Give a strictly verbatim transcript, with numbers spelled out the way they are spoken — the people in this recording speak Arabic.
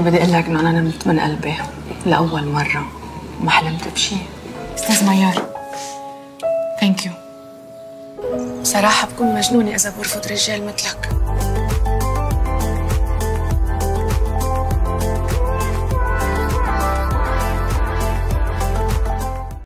بدي اقول لك انه انا نمت من قلبي لاول مره وما حلمت بشيء. استاذ ميار، ثانك يو. صراحه بكون مجنونه اذا برفض رجال مثلك.